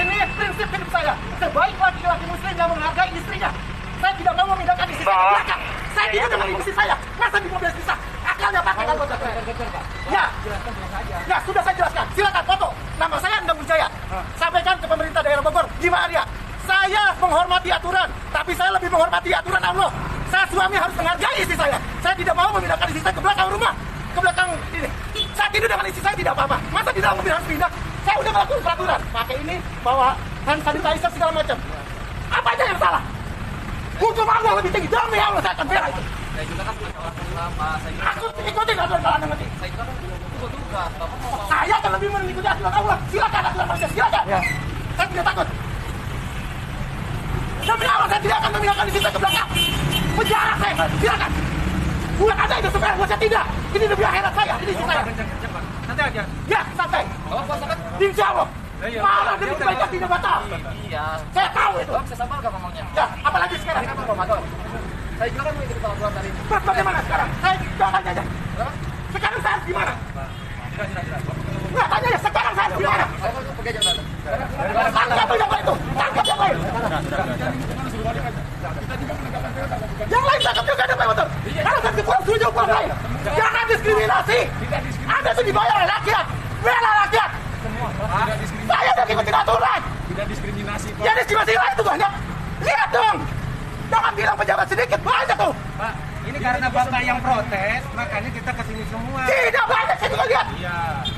Ini prinsip hidup saya. Sebaik laki-laki muslim yang menghargai istrinya. Saya tidak mau memindahkan istri saya ke belakang. Saya tidur dengan istri saya. Masa di mobil bisa? Akalnya pakai kan kota. Ya. Ya, sudah saya jelaskan. Silakan foto. Nama saya Endang Wijaya. Sampaikan ke pemerintah daerah Bogor. Gimana dia? Saya menghormati aturan, tapi saya lebih menghormati aturan Allah. Saya suami harus menghargai istri saya. Saya tidak mau memindahkan istri saya ke belakang rumah. Ke belakang ini. Saya tidur dengan istri saya tidak apa-apa. Masa di dalam mobil harus pindah? Saya udah melakukan peraturan. Pakai ini, bawa hand sanitizer segala macam. Apa aja yang salah? Hukum Allah lebih tinggi. Demi Allah saya akan bela itu. Saya juga kan punya orang tua, Pak. Aku ikutin aturan jalan nanti. Saya juga kan ikut juga. Bapak mau. Saya akan lebih mengikuti aturan Allah. Silakan aturan manusia, silakan. Ya. Saya tidak takut. Demi Allah saya tidak akan memindahkan istri saya ke belakang. Penjara saya, silakan. Buat ada itu supaya saya tidak. Ini demi akhirat saya, ini istri saya. Nanti aja. Ya, santai. Bapak puasa kan? Insya Allah. Malah demi kebaikan tidak batal. Iya. Saya tahu itu. Bapak bisa sabar gak ngomongnya? Ya, apalagi sekarang. Ini kan Ramadan. Saya juga kan mengikuti peraturan dari ini. Terus bagaimana sekarang? Saya doakan aja. Sekarang saya harus gimana? Tidak. Nggak tanya ya, sekarang saya harus gimana? Saya mau pergi aja, Tante. Tangkap tuh yang lain tuh. Tangkap yang lain. Yang lain tangkap juga ada Pak Motor. Kalau saya pulang setuju pulang lain. Jangan diskriminasi. Anda itu dibayar oleh rakyat. Bela rakyat. Saya udah ikutin aturan. Tidak diskriminasi, Pak. Ya diskriminasi lain itu banyak. Lihat dong. Jangan bilang pejabat sedikit. Banyak tuh. Pak, ini karena Bapak yang protes, makanya kita kesini semua. Tidak banyak. Saya juga lihat. Iya.